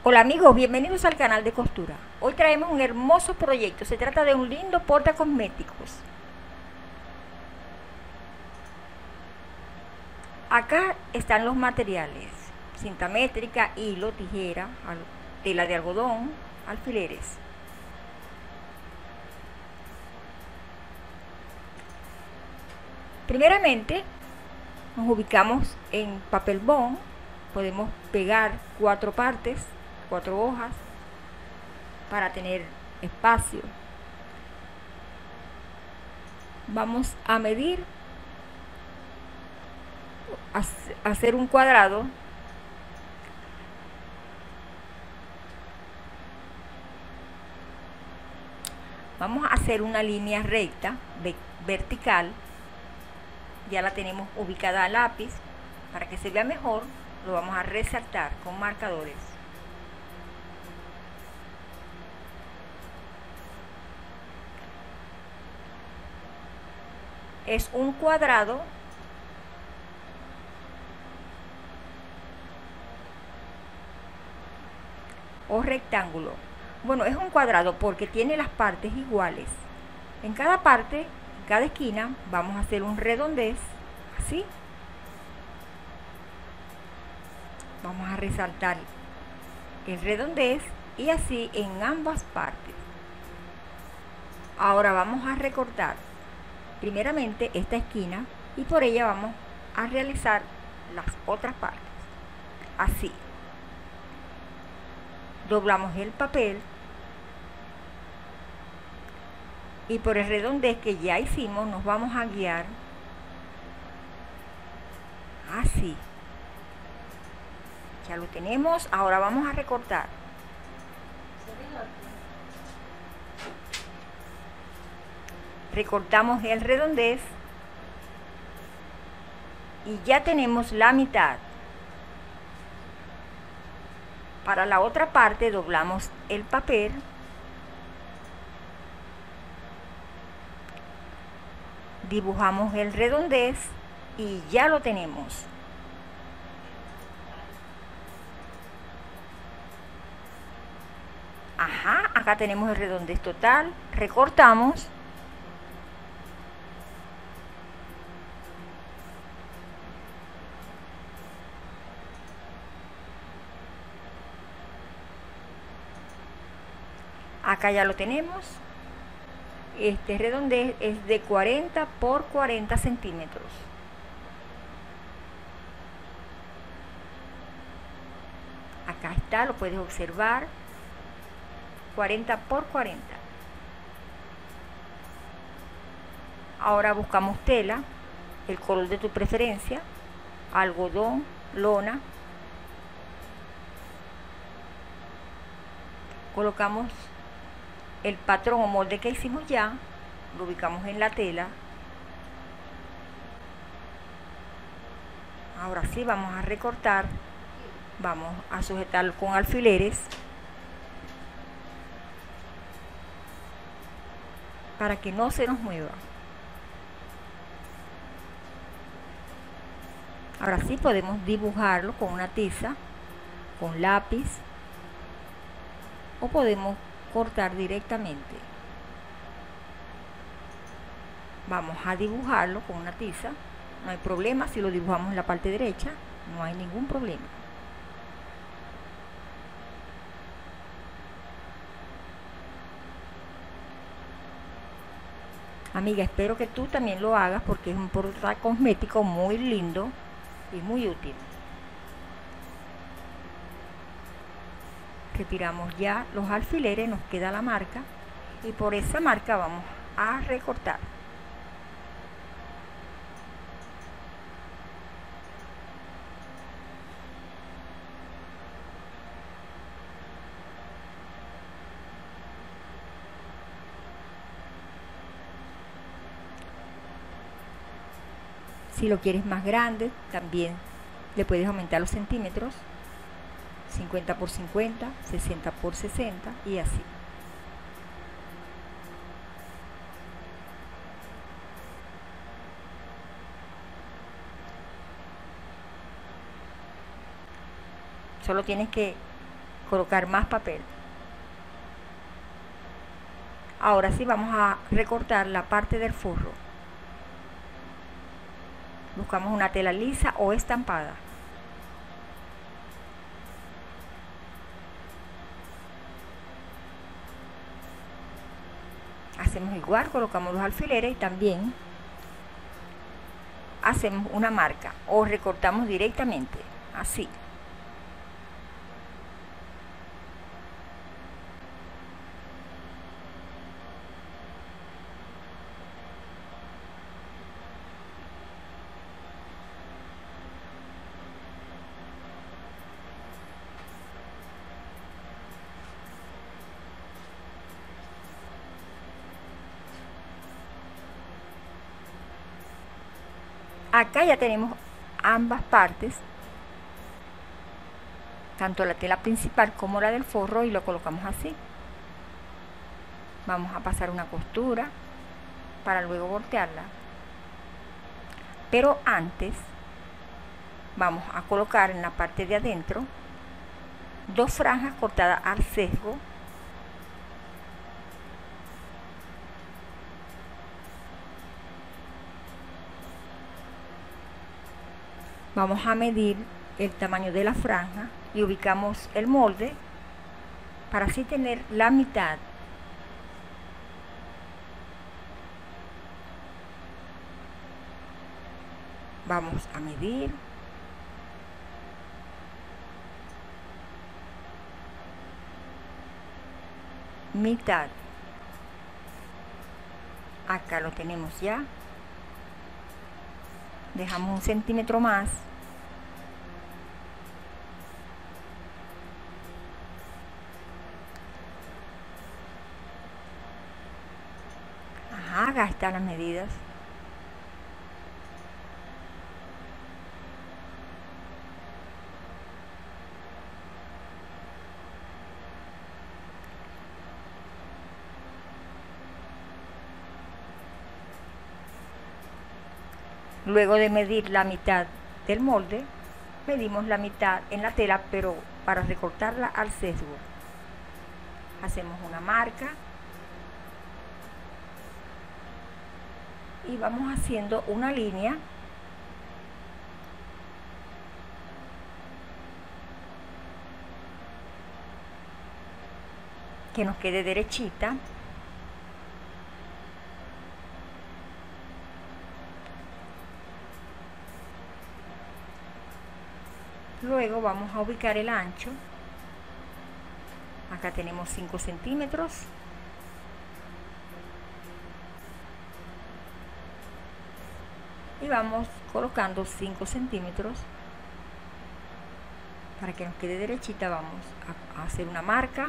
Hola amigos, bienvenidos al canal de costura. Hoy traemos un hermoso proyecto. Se trata de un lindo portacosméticos. Acá están los materiales: cinta métrica, hilo, tijera, tela de algodón, alfileres. Primeramente nos ubicamos en papel bond. Podemos pegar 4 partes, 4 hojas para tener espacio. Vamos a medir, hacer un cuadrado vamos a hacer una línea recta vertical. Ya la tenemos ubicada a lápiz. Para que se vea mejor, lo vamos a resaltar con marcadores. Es un cuadrado o rectángulo. Bueno, es un cuadrado porque tiene las partes iguales. En cada parte, en cada esquina, vamos a hacer un redondez, así. Vamos a resaltar el redondez y así en ambas partes. Ahora vamos a recortar primeramente esta esquina y por ella vamos a realizar las otras partes. Así. Doblamos el papel y por el redondez que ya hicimos nos vamos a guiar así. Ya lo tenemos. Ahora vamos a recortar. Recortamos el redondez y ya tenemos la mitad. Para la otra parte doblamos el papel dibujamos el redondez y ya lo tenemos. Ajá, acá tenemos el redondez total. Recortamos. Acá ya lo tenemos. Este redondez es de 40 por 40 centímetros. Acá está, lo puedes observar. 40 por 40. Ahora buscamos tela, el color de tu preferencia, algodón, lona. Colocamos el patrón o molde que hicimos ya, lo ubicamos en la tela. Ahora sí vamos a recortar, vamos a sujetarlo con alfileres para que no se nos mueva. Ahora sí podemos dibujarlo con una tiza, con lápiz, o podemos cortar directamente. Vamos a dibujarlo con una tiza. No hay problema si lo dibujamos en la parte derecha, no hay ningún problema. Amiga, espero que tú también lo hagas porque es un portacosmético muy lindo y muy útil. Retiramos ya los alfileres, nos queda la marca y por esa marca vamos a recortar. Si lo quieres más grande, también le puedes aumentar los centímetros, 50 por 50, 60 por 60 y así. Solo tienes que colocar más papel. Ahora sí vamos a recortar la parte del forro. Buscamos una tela lisa o estampada. Hacemos igual, colocamos los alfileres y también hacemos una marca o recortamos directamente, así. Acá ya tenemos ambas partes, tanto la tela principal como la del forro, y lo colocamos así. Vamos a pasar una costura para luego voltearla, pero antes vamos a colocar en la parte de adentro 2 franjas cortadas al sesgo. Vamos a medir el tamaño de la franja y ubicamos el molde para así tener la mitad. Vamos a medir. Mitad. Acá lo tenemos ya. Dejamos 1 centímetro más. Ajá, acá están las medidas. Luego de medir la mitad del molde, medimos la mitad en la tela, pero para recortarla al sesgo. Hacemos una marca y vamos haciendo una línea que nos quede derechita. Luego vamos a ubicar el ancho. Acá tenemos 5 centímetros. Y vamos colocando 5 centímetros para que nos quede derechita. Vamos a hacer una marca.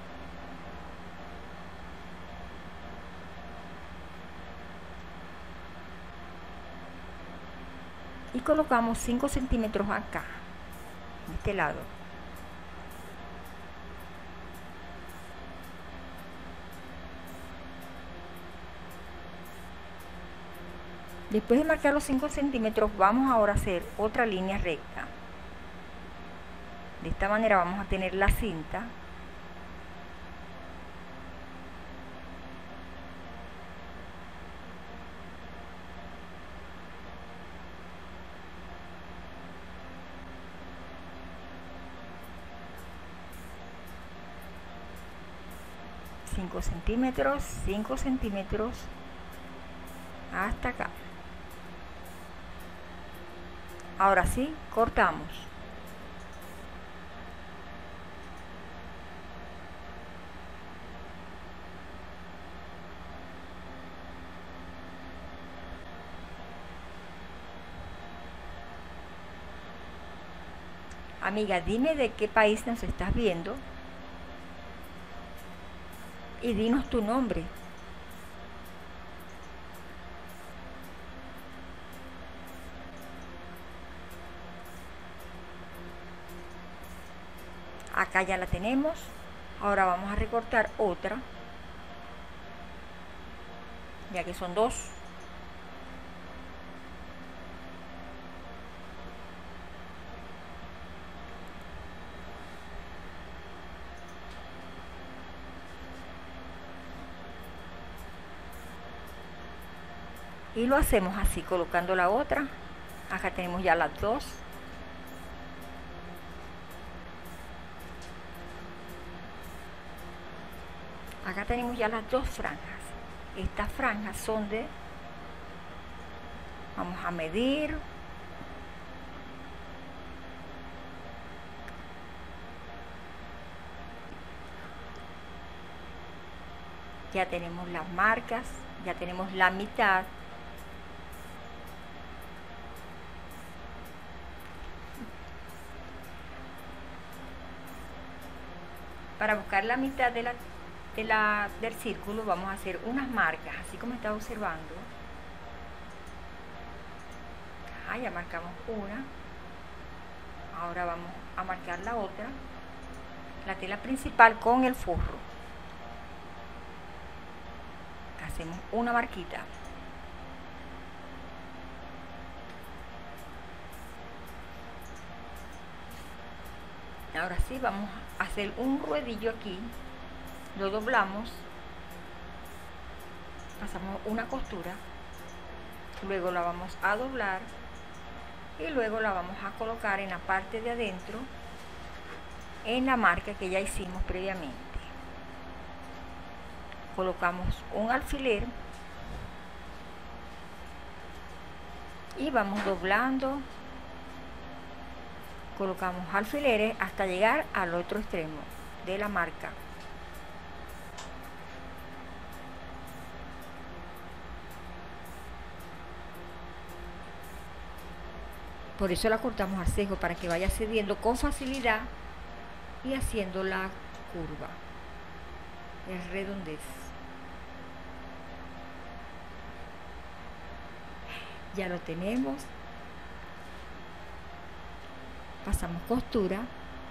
Y colocamos 5 centímetros acá, de este lado. Después de marcar los 5 centímetros, vamos ahora a hacer otra línea recta. De esta manera vamos a tener la cinta. Cinco centímetros hasta acá. Ahora sí, cortamos. Amiga, dime de qué país nos estás viendo y dinos tu nombre. Acá ya la tenemos. Ahora vamos a recortar otra, ya que son 2. Y lo hacemos así, colocando la otra. Acá tenemos ya las dos. Acá tenemos ya las dos franjas. Estas franjas son de, vamos a medir, ya tenemos las marcas, ya tenemos la mitad. Para buscar la mitad del círculo vamos a hacer unas marcas, así como está observando. Ya marcamos una. Ahora vamos a marcar la otra, la tela principal con el forro. Hacemos una marquita. Ahora sí, vamos a hacer un ruedillo aquí, lo doblamos, pasamos una costura, luego la vamos a doblar y luego la vamos a colocar en la parte de adentro, en la marca que ya hicimos previamente. Colocamos un alfiler y vamos doblando, colocamos alfileres hasta llegar al otro extremo de la marca. Por eso la cortamos al cejo, para que vaya cediendo con facilidad y haciendo la curva, el redondez. Ya lo tenemos. Pasamos costura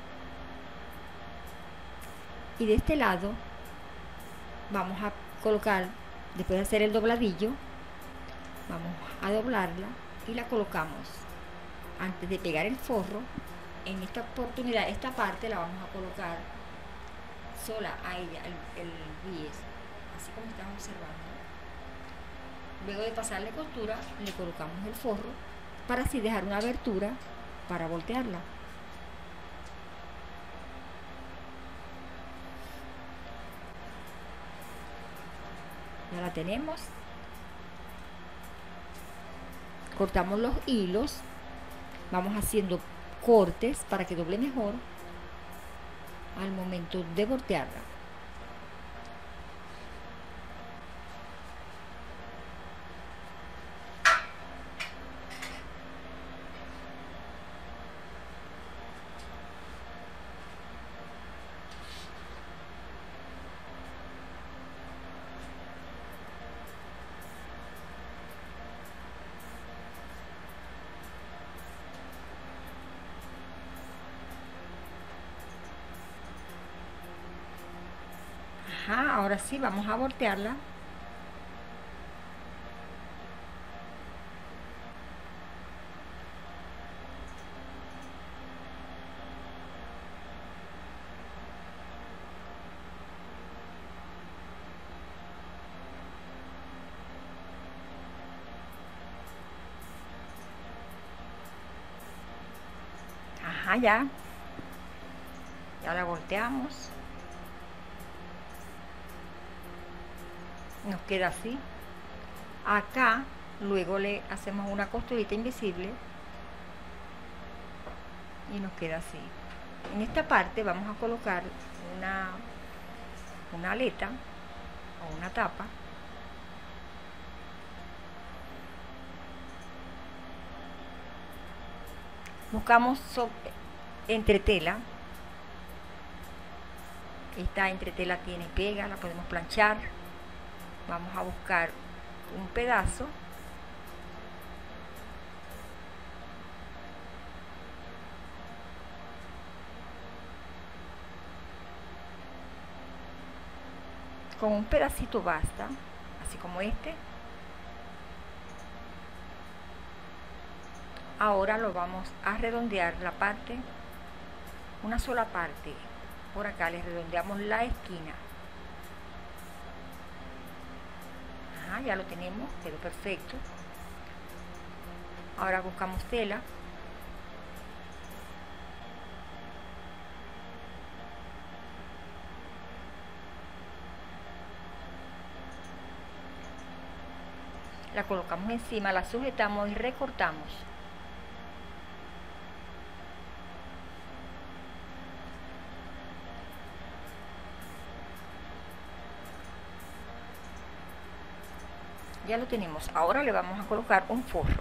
y de este lado vamos a colocar, después de hacer el dobladillo, vamos a doblarla y la colocamos. Antes de pegar el forro, en esta oportunidad, esta parte la vamos a colocar sola a ella, el bies, así como están observando. Luego de pasarle costura, le colocamos el forro para así dejar una abertura para voltearla. Ya la tenemos. Cortamos los hilos, vamos haciendo cortes para que doble mejor al momento de voltearla. Ahora sí, vamos a voltearla. Ya la volteamos. Nos queda así. Acá luego le hacemos una costurita invisible y nos queda así. En esta parte vamos a colocar una aleta o una tapa. Buscamos entretela. Esta entretela tiene pega, la podemos planchar. Vamos a buscar un pedazo con un pedacito basta, así como este. Ahora lo vamos a redondear la parte, una sola parte. Por acá le redondeamos la esquina. Ya lo tenemos, quedó perfecto. Ahora buscamos tela. La colocamos encima, la sujetamos y recortamos. Ya lo tenemos. Ahora le vamos a colocar un forro.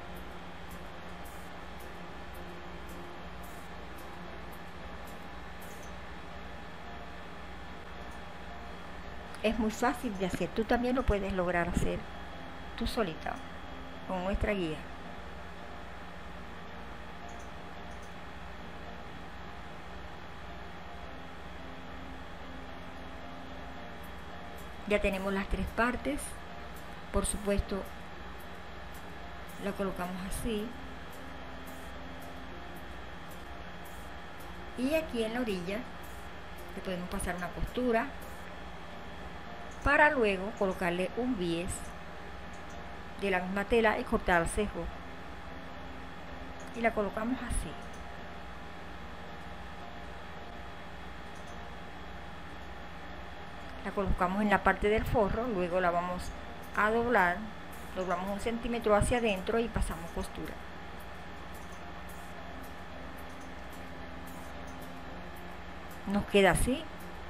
Es muy fácil de hacer. Tú también lo puedes lograr hacer tú solita con nuestra guía. Ya tenemos las tres partes. Por supuesto, la colocamos así. Y aquí en la orilla le podemos pasar una costura para luego colocarle un bies de la misma tela y cortar el cejo. Y la colocamos así. La colocamos en la parte del forro, luego la vamos a doblar, doblamos 1 centímetro hacia adentro y pasamos costura. Nos queda así.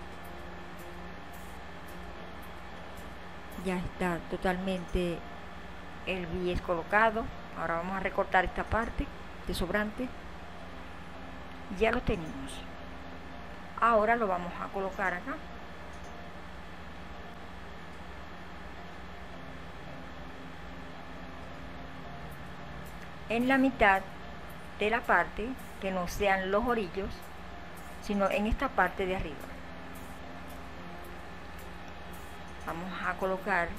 Ya está totalmente el bies colocado. Ahora vamos a recortar esta parte de sobrante. Ya lo tenemos. Ahora lo vamos a colocar acá. En la mitad de la parte, que no sean los orillos, sino en esta parte de arriba. Vamos a colocar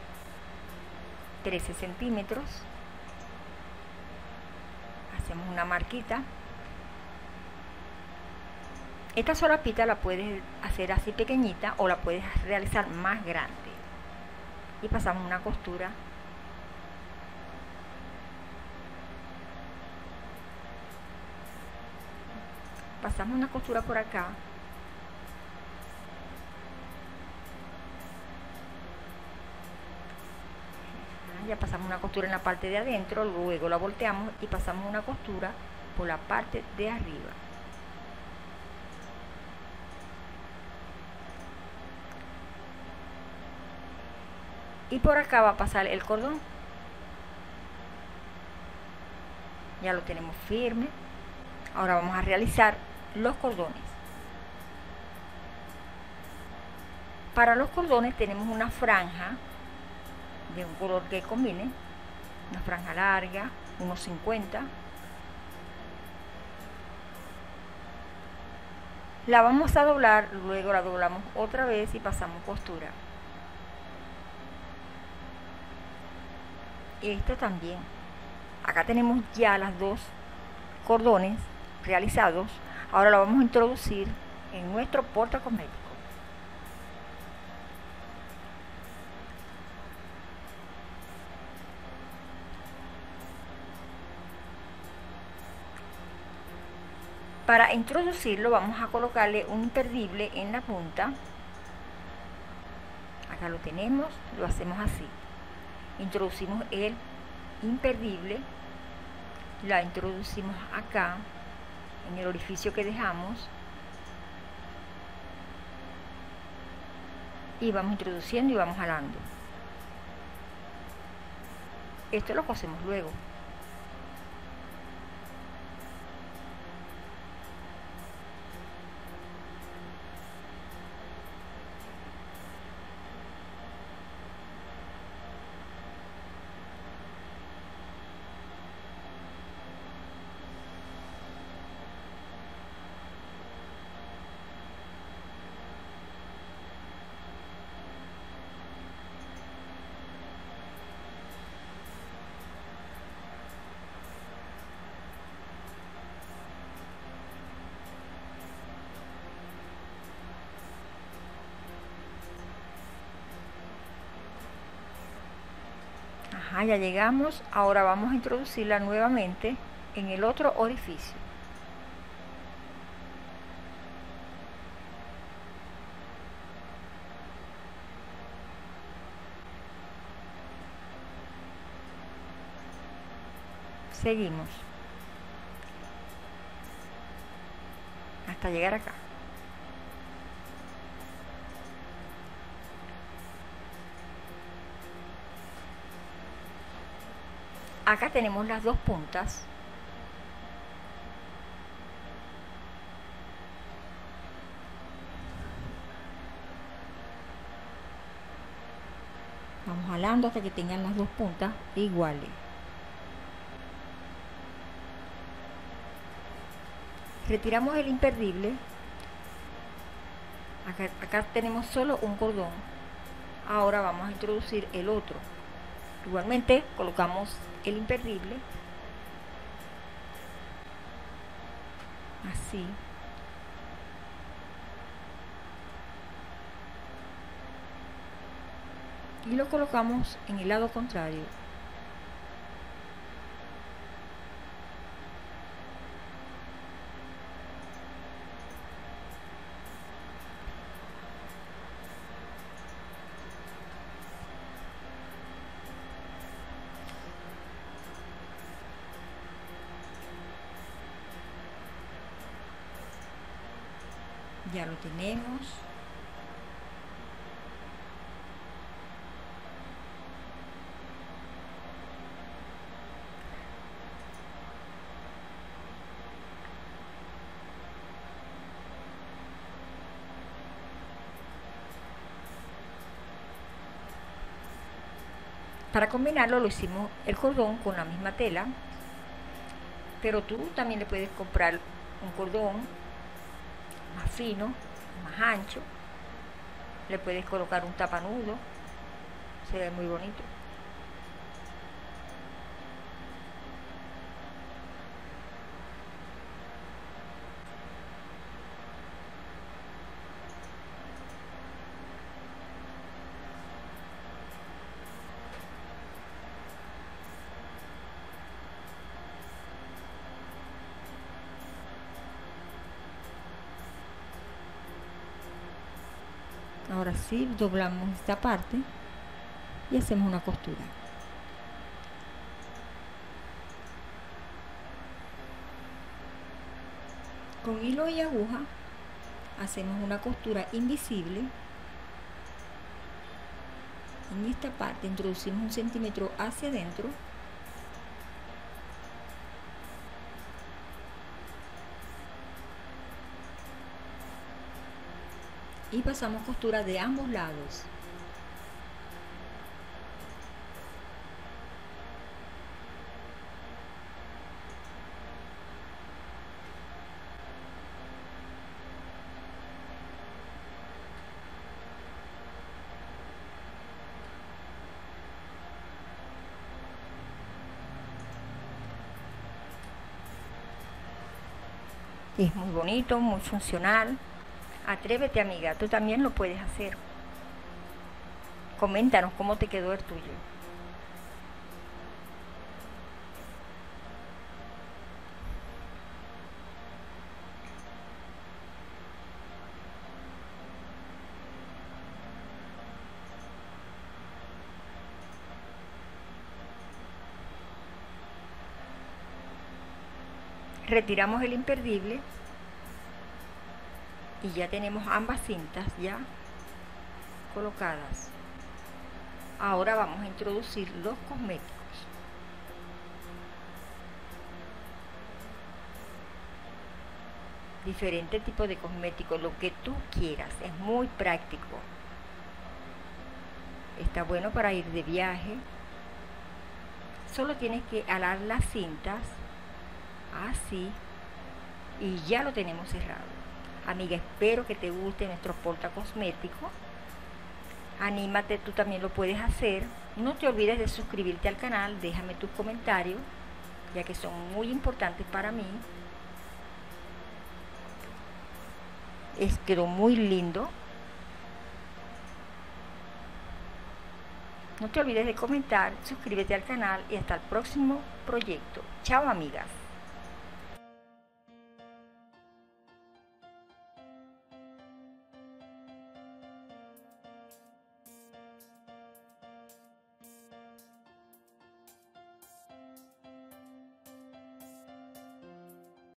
13 centímetros. Hacemos una marquita. Esta solapita la puedes hacer así pequeñita o la puedes realizar más grande. Y pasamos una costura. Pasamos una costura por acá. Ya pasamos una costura en la parte de adentro, luego la volteamos y pasamos una costura por la parte de arriba. Y por acá va a pasar el cordón. Ya lo tenemos firme. Ahora vamos a realizar los cordones. Para los cordones tenemos una franja de un color que combine, una franja larga, unos 50. La vamos a doblar, luego la doblamos otra vez y pasamos costura. Esto también. Acá tenemos ya las dos cordones realizados. Ahora lo vamos a introducir en nuestro portacosmético. Para introducirlo vamos a colocarle un imperdible en la punta. Acá lo tenemos, lo hacemos así. Introducimos el imperdible, la introducimos acá en el orificio que dejamos y vamos introduciendo y vamos jalando. Esto lo cosemos luego. Ajá, ya llegamos. Ahora vamos a introducirla nuevamente en el otro orificio. Seguimos hasta llegar acá. Acá tenemos las dos puntas. Vamos jalando hasta que tengan las dos puntas iguales. Retiramos el imperdible. Acá tenemos solo un cordón. Ahora vamos a introducir el otro. Igualmente colocamos el imperdible. Así. Y lo colocamos en el lado contrario. Ya lo tenemos. Para combinarlo lo hicimos el cordón con la misma tela, pero tú también le puedes comprar un cordón más fino, más ancho. Le puedes colocar un tapanudo, se ve muy bonito. Ahora sí, doblamos esta parte y hacemos una costura. Con hilo y aguja hacemos una costura invisible. En esta parte introducimos 1 centímetro hacia adentro. Y pasamos costura de ambos lados. Es muy bonito, muy funcional. Atrévete, amiga, tú también lo puedes hacer. Coméntanos cómo te quedó el tuyo. Retiramos el imperdible y ya tenemos ambas cintas ya colocadas. Ahora vamos a introducir los cosméticos. Diferentes tipos de cosméticos, lo que tú quieras, es muy práctico. Está bueno para ir de viaje. Solo tienes que alar las cintas así y ya lo tenemos cerrado. Amiga, espero que te guste nuestro portacosmético. Anímate, tú también lo puedes hacer. No te olvides de suscribirte al canal, déjame tus comentarios, ya que son muy importantes para mí. Quedó muy lindo. No te olvides de comentar, suscríbete al canal y hasta el próximo proyecto. Chao amigas.